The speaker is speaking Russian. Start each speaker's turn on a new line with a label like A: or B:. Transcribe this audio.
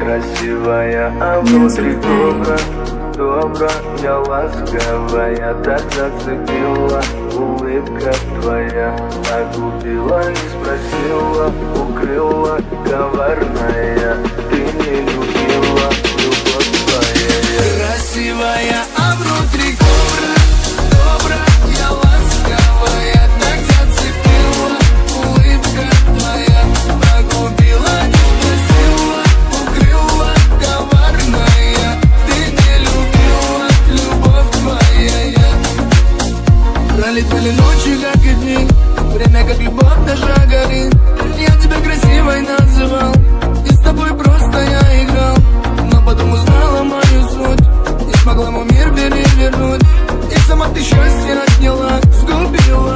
A: красивая, а внутри добрая, ласковая. Так зацепила улыбка твоя, огубила и спросила, укрыла коварная. Ты не любила, любовь твоя. Красивая, а внутри добрая, ласковая. Так зацепила улыбка твоя, огубила и спросила, укрыла коварная. Ты не любила, любовь твоя. Пролетали ночи, как и дни, время как любовь даже горит. Я тебя красивой называл, и с тобой просто я играл. Но потом узнала мою суть, не смогла мой мир перевернуть. И сама ты счастье отняла, сгубила.